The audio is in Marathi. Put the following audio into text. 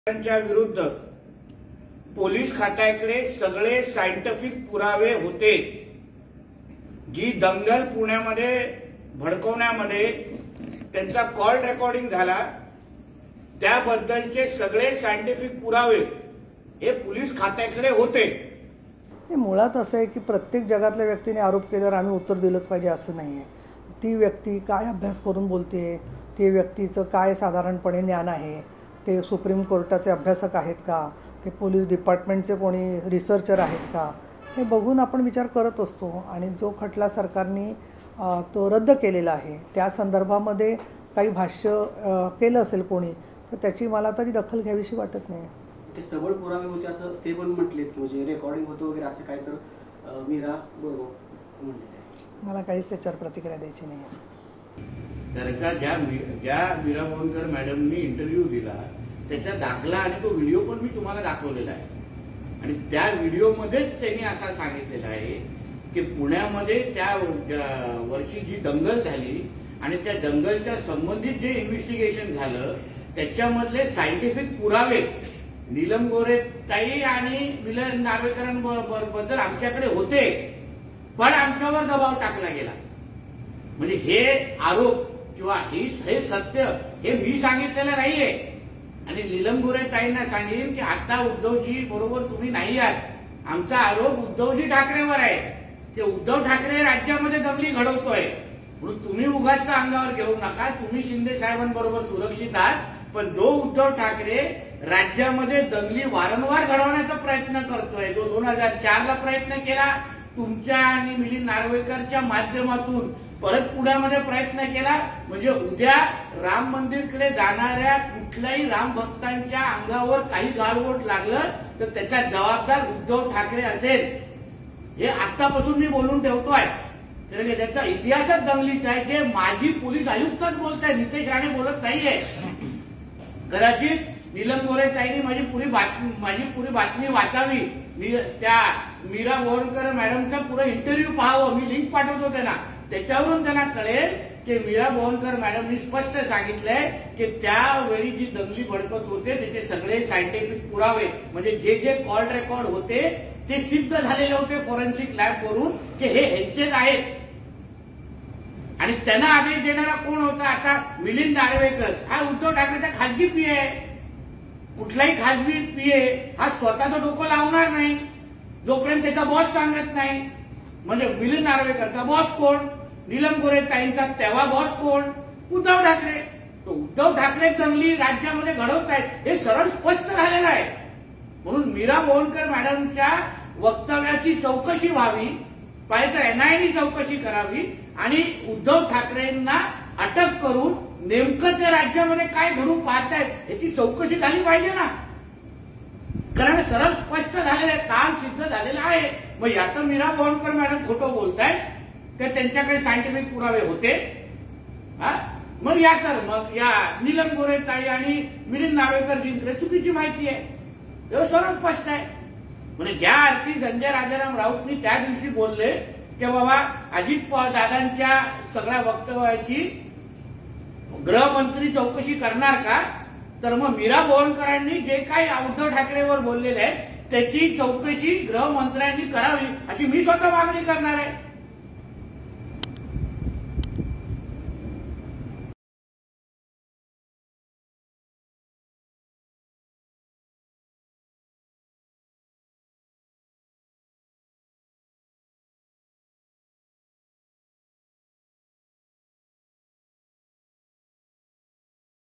त्यांच्या विरुद्ध पोलीस खात्याकडे सगळे सायंटिफिक पुरावे होते। जी दंगल पुण्यामध्ये भडकवण्यामध्ये त्यांचा कॉल रेकॉर्डिंग झाला त्याबद्दलचे सगळे सायंटिफिक पुरावे हे पोलीस खात्याकडे होते। मुळात असं आहे की प्रत्येक जगातल्या व्यक्तीने आरोप केल्यावर आम्ही उत्तर दिलंच पाहिजे असं नाही आहे। ती व्यक्ती काय अभ्यास करून बोलते, ती व्यक्तीचं काय साधारणपणे ज्ञान आहे, ते सुप्रीम कोर्टाचे अभ्यासक आहेत का, ते पोलीस डिपार्टमेंटचे कोणी रिसर्चर आहेत का, हे बघून आपण विचार करत असतो। आणि जो खटला सरकारने तो रद्द केलेला आहे त्या संदर्भामध्ये काही भाष्य केलं असेल कोणी तर त्याची मला तरी दखल घ्यावीशी वाटत नाही। ते सबळ पुरावे होते असं ते पण म्हटलेत, म्हणजे रेकॉर्डिंग होतं वगैरे असं काय तर मीरा बरोबर म्हणले। मला काहीच त्याच्यावर प्रतिक्रिया द्यायची नाही। तर का ज्या मीरा बोरकर मॅडमनी इंटरव्ह्यू दिला त्याचा दाखला आणि तो व्हिडिओ पण मी तुम्हाला दाखवलेला आहे आणि त्या व्हिडिओमध्येच त्यांनी असं सांगितलेलं आहे की पुण्यामध्ये त्या वर्षी जी दंगल झाली आणि त्या दंगलच्या संबंधित जे इन्व्हेस्टिगेशन झालं त्याच्यामधले सायंटिफिक पुरावे नीलम गोरे ताई आणि मिलन नार्वेकरांबद्दल आमच्याकडे होते, पण आमच्यावर दबाव टाकला गेला। म्हणजे हे आरोप किंवा हे सत्य हे मी सांगितलेलं नाहीये आणि नीलम गोरे ताईंना सांगेन की आता उद्धवजी बरोबर तुम्ही नाही आहात। आमचा आरोप उद्धवजी ठाकरेवर आहे की उद्धव ठाकरे राज्यामध्ये दंगली घडवतोय, म्हणून तुम्ही उगाचचा अंगावर घेऊ नका। तुम्ही शिंदे साहेबांबरोबर सुरक्षित आहात, पण जो उद्धव ठाकरे राज्यामध्ये दंगली वारंवार घडवण्याचा प्रयत्न करतोय, जो 2004ला प्रयत्न केला तुमच्या आणि मिलिंद नार्वेकरच्या माध्यमातून, परत पुण्यामध्ये प्रयत्न केला, म्हणजे उद्या राम मंदिरकडे जाणाऱ्या कुठल्याही राम भक्तांच्या अंगावर काही गालबोट लागलं तर त्याचा जबाबदार उद्धव ठाकरे असेल। हे आतापासून मी बोलून ठेवतोय, कारण त्याचा इतिहासच दंगलीचा आहे। जे माजी पोलीस आयुक्तच बोलत आहे, नितेश राणे बोलत नाहीये। कदाचित नीलम गोरे ताईंनी माझी पुरी बातमी वाचावी, त्या मीरा बोरकर मॅडमचा पुरा इंटरव्ह्यू पाहावं, मी लिंक पाठवतो त्यांना, त्याच्यावरून त्यांना कळेल की मीरा बोरकर मॅडमनी स्पष्ट सांगितलंय की त्यावेळी जी दंगली भडकत होते त्याचे सगळे सायंटिफिक पुरावे म्हणजे जे कॉल रेकॉर्ड होते ते सिद्ध झालेले होते फॉरेन्सिक लॅब वरून की हे ह्यांचेच आहेत। आणि त्यांना आदेश देणारा कोण होता? आता मिलिंद नार्वेकर हा उद्धव ठाकरेचा खासगी पीए आहे। कुठलाही खासगी पीए हा स्वतःचं डोकं लावणार नाही जोपर्यंत त्याचा बॉस सांगत नाही। म्हणजे मिलिंद नार्वेकरचा बॉस कोण? नीलम गोरे ताईंचा तेव्हा बॉस कोण? उद्धव ठाकरे। तो उद्धव ठाकरे दंगली राज्यामध्ये घडवत आहेत हे सरळ स्पष्ट झालेलं आहे। म्हणून मीरा बोरकर मॅडमच्या वक्तव्याची चौकशी व्हावी, पाहिजे तर एनआयएने चौकशी करावी आणि उद्धव ठाकरेंना अटक करून नेमकं ते राज्यामध्ये काय घडू पाहतायत याची चौकशी झाली पाहिजे ना, कारण सरळ स्पष्ट झालेलं आहे, काल सिद्ध झालेलं आहे। मग यात मीरा बोरकर मॅडम खोटं बोलतायत तर त्यांच्याकडे सायंटिफिक पुरावे होते। मग या नीलम गोरे ताई आणि मिलिंद नार्वेकरजींकडे चुकीची माहिती आहे, हे सरळ स्पष्ट आहे। म्हणजे ज्या अर्थी संजय राजाराम राऊतनी त्या दिवशी बोलले की बाबा अजित पवार दादांच्या सगळ्या वक्तव्याची गृहमंत्री चौकशी करणार का, तर मग मीरा बोरकरांनी जे काही उद्धव ठाकरेवर बोललेले आहे त्याची चौकशी गृहमंत्र्यांनी करावी अशी मी स्वतः मागणी करणार आहे।